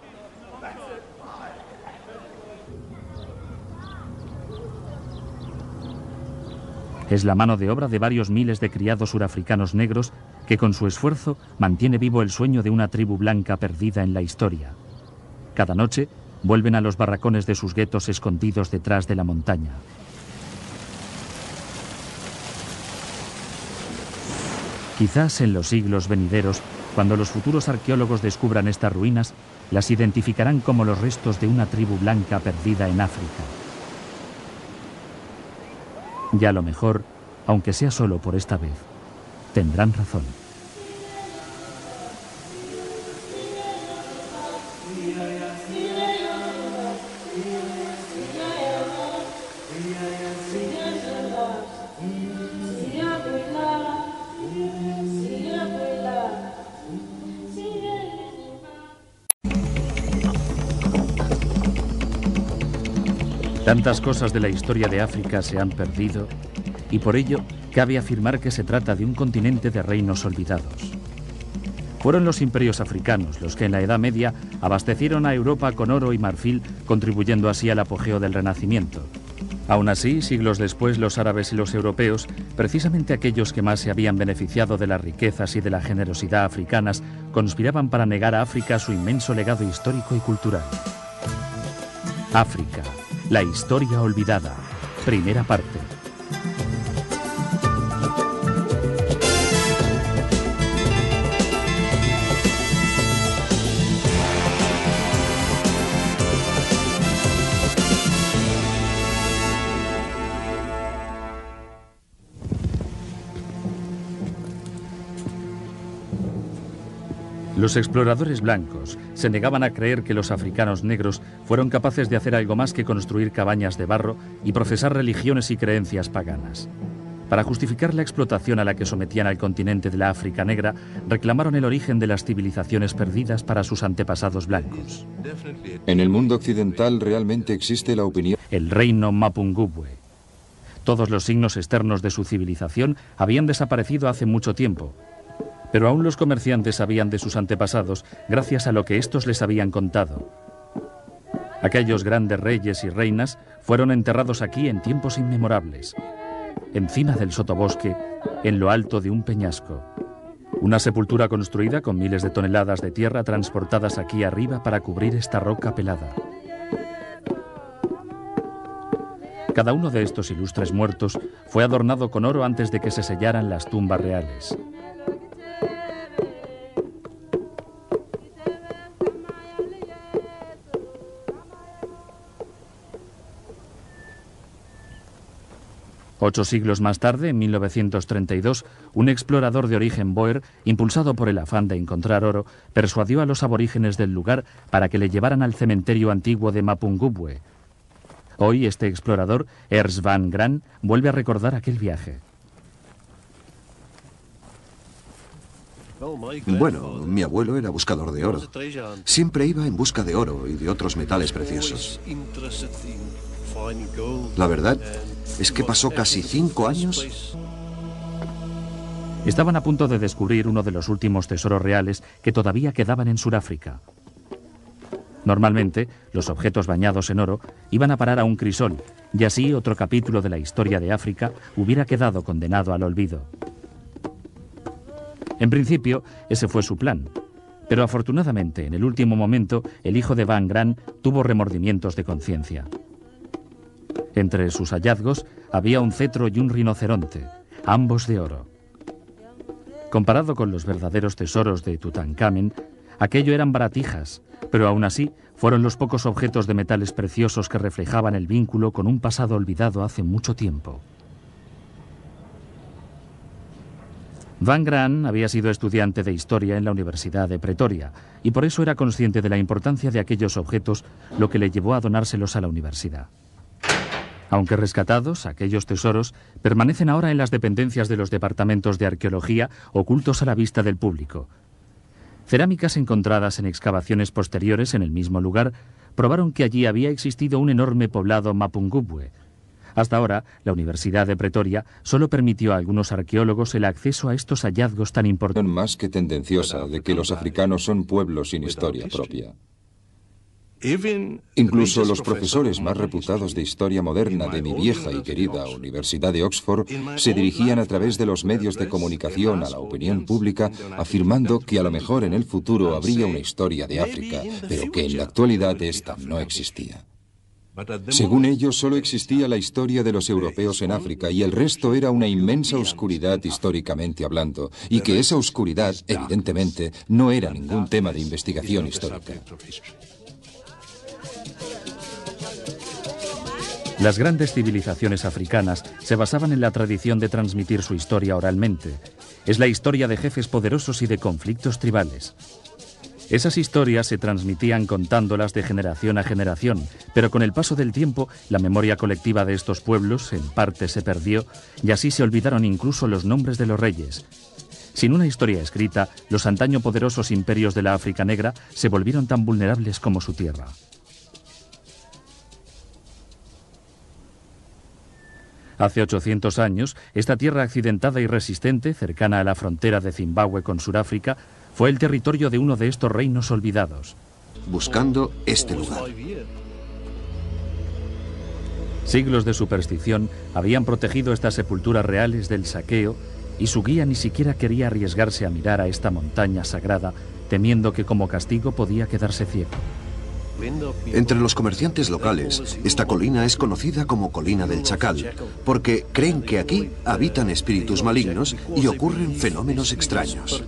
[SPEAKER 1] Es la mano de obra de varios miles de criados surafricanos negros que con su esfuerzo mantiene vivo el sueño de una tribu blanca perdida en la historia. Cada noche vuelven a los barracones de sus guetos escondidos detrás de la montaña. Quizás en los siglos venideros, cuando los futuros arqueólogos descubran estas ruinas, las identificarán como los restos de una tribu blanca perdida en África. Y a lo mejor, aunque sea solo por esta vez, tendrán razón. Tantas cosas de la historia de África se han perdido y por ello cabe afirmar que se trata de un continente de reinos olvidados. Fueron los imperios africanos los que en la Edad Media abastecieron a Europa con oro y marfil, contribuyendo así al apogeo del Renacimiento. Aún así, siglos después, los árabes y los europeos, precisamente aquellos que más se habían beneficiado de las riquezas y de la generosidad africanas, conspiraban para negar a África su inmenso legado histórico y cultural. África, la historia olvidada. Primera parte. Los exploradores blancos se negaban a creer que los africanos negros fueron capaces de hacer algo más que construir cabañas de barro y profesar religiones y creencias paganas. Para justificar la explotación a la que sometían al continente de la África negra, reclamaron el origen de las civilizaciones perdidas para sus antepasados blancos.
[SPEAKER 2] En el mundo occidental realmente existe la opinión.
[SPEAKER 1] El reino Mapungubwe. Todos los signos externos de su civilización habían desaparecido hace mucho tiempo. Pero aún los comerciantes sabían de sus antepasados gracias a lo que estos les habían contado. Aquellos grandes reyes y reinas fueron enterrados aquí en tiempos inmemorables, encima del sotobosque, en lo alto de un peñasco. Una sepultura construida con miles de toneladas de tierra transportadas aquí arriba para cubrir esta roca pelada. Cada uno de estos ilustres muertos fue adornado con oro antes de que se sellaran las tumbas reales. Ocho siglos más tarde, en 1932, un explorador de origen Boer, impulsado por el afán de encontrar oro, persuadió a los aborígenes del lugar para que le llevaran al cementerio antiguo de Mapungubwe. Hoy este explorador, Ernst van Gran, vuelve a recordar aquel viaje.
[SPEAKER 3] Bueno, mi abuelo era buscador de oro. Siempre iba en busca de oro y de otros metales preciosos. La verdad es que pasó casi 5 años.
[SPEAKER 1] Estaban a punto de descubrir uno de los últimos tesoros reales que todavía quedaban en Sudáfrica. Normalmente, los objetos bañados en oro iban a parar a un crisol, y así otro capítulo de la historia de África hubiera quedado condenado al olvido. En principio, ese fue su plan, pero afortunadamente, en el último momento, el hijo de Van Graan tuvo remordimientos de conciencia. Entre sus hallazgos había un cetro y un rinoceronte, ambos de oro. Comparado con los verdaderos tesoros de Tutankamen, aquello eran baratijas, pero aún así fueron los pocos objetos de metales preciosos que reflejaban el vínculo con un pasado olvidado hace mucho tiempo. Van Graan había sido estudiante de historia en la Universidad de Pretoria y por eso era consciente de la importancia de aquellos objetos, lo que le llevó a donárselos a la universidad. Aunque rescatados, aquellos tesoros permanecen ahora en las dependencias de los departamentos de arqueología, ocultos a la vista del público. Cerámicas encontradas en excavaciones posteriores en el mismo lugar probaron que allí había existido un enorme poblado mapungubwe. Hasta ahora, la Universidad de Pretoria solo permitió a algunos arqueólogos el acceso a estos hallazgos tan importantes.
[SPEAKER 2] Más que tendenciosa de que los africanos son pueblos sin historia propia. Incluso los profesores más reputados de historia moderna de mi vieja y querida Universidad de Oxford se dirigían a través de los medios de comunicación a la opinión pública afirmando que a lo mejor en el futuro habría una historia de África, pero que en la actualidad esta no existía. Según ellos, solo existía la historia de los europeos en África y el resto era una inmensa oscuridad históricamente hablando, y que esa oscuridad, evidentemente, no era ningún tema de investigación histórica.
[SPEAKER 1] Las grandes civilizaciones africanas se basaban en la tradición de transmitir su historia oralmente. Es la historia de jefes poderosos y de conflictos tribales. Esas historias se transmitían contándolas de generación a generación, pero con el paso del tiempo, la memoria colectiva de estos pueblos en parte se perdió y así se olvidaron incluso los nombres de los reyes. Sin una historia escrita, los antaño poderosos imperios de la África Negra se volvieron tan vulnerables como su tierra. Hace 800 años, esta tierra accidentada y resistente, cercana a la frontera de Zimbabue con Sudáfrica, fue el territorio de uno de estos reinos olvidados.
[SPEAKER 3] Buscando este lugar.
[SPEAKER 1] Siglos de superstición habían protegido estas sepulturas reales del saqueo y su guía ni siquiera quería arriesgarse a mirar a esta montaña sagrada, temiendo que como castigo podía quedarse ciego.
[SPEAKER 3] Entre los comerciantes locales, esta colina es conocida como Colina del Chacal, porque creen que aquí habitan espíritus malignos y ocurren fenómenos extraños.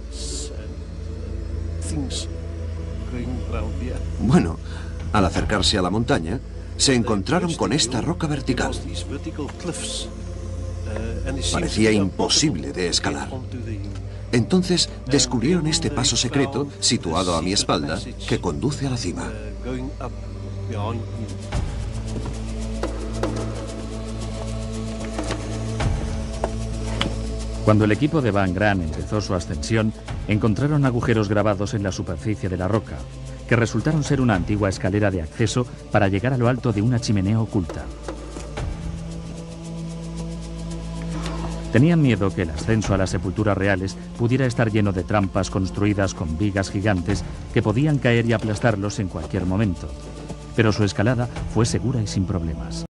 [SPEAKER 3] Bueno, al acercarse a la montaña, se encontraron con esta roca vertical. Parecía imposible de escalar. Entonces descubrieron este paso secreto, situado a mi espalda, que conduce a la cima.
[SPEAKER 1] Cuando el equipo de Van Graan empezó su ascensión, encontraron agujeros grabados en la superficie de la roca, que resultaron ser una antigua escalera de acceso para llegar a lo alto de una chimenea oculta. Tenían miedo que el ascenso a las sepulturas reales pudiera estar lleno de trampas construidas con vigas gigantes que podían caer y aplastarlos en cualquier momento. Pero su escalada fue segura y sin problemas.